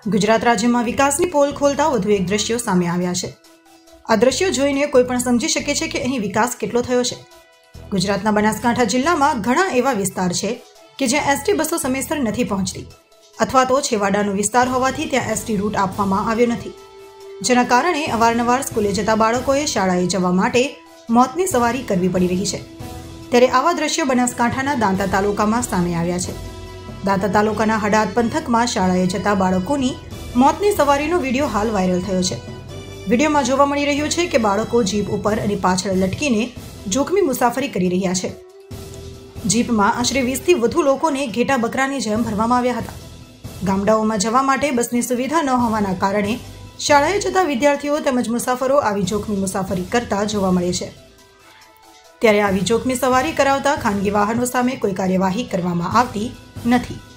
ગુજરાત રાજ્યમાં વિકાસની પોલ ખોલતા વધુ એક દ્રશ્યો સામે આવ્યા છે। આ દ્રશ્યો જોઈને કોઈ પણ સમજી શકે છે કે અહીં વિકાસ કેટલો થયો છે। ગુજરાતના બનાસકાંઠા જિલ્લામાં ઘણા એવા વિસ્તાર છે કે જ્યાં એસટી બસો સમયસર નથી પહોંચતી અથવા તો છેવાડાનો વિસ્તાર હોવાથી ત્યાં એસટી રૂટ આપવામાં આવ્યો નથી, જેના કારણે અવારનવાર સ્કૂલે જતા બાળકોએ શાળાએ જવા માટે મોતની સવારી કરવી પડી રહી છે। ત્યારે આવા દ્રશ્યો બનાસકાંઠાના દાંતા તાલુકામાં સામે આવ્યા છે। દાંતા તાલુકાના હડાદ પંથકમાં શાળાએ જતા બાળકોની મોતની સવારીનો વિડીયો હાલ વાયરલ થયો છે। વિડીયોમાં જોવા મળી રહ્યું છે કે બાળકો જીપ ઉપર અને પાછળ લટકીને જોખમી મુસાફરી કરી રહ્યા છે। જીપમાં આશરે 20થી વધુ લોકોને ઘેટા બકરાની જેમ ભરવામાં આવ્યા હતા। ગામડાઓમાં જવા માટે બસની સુવિધા ન હોવાના કારણે શાળાએ જતા વિદ્યાર્થીઓ તેમજ મુસાફરો આવી જોખમી મુસાફરી કરતા જોવા મળે છે। ત્યારે આવી જોખમી સવારી કરાવતા ખાનગી વાહનો સામે કોઈ કાર્યવાહી કરવામાં આવતી નથી।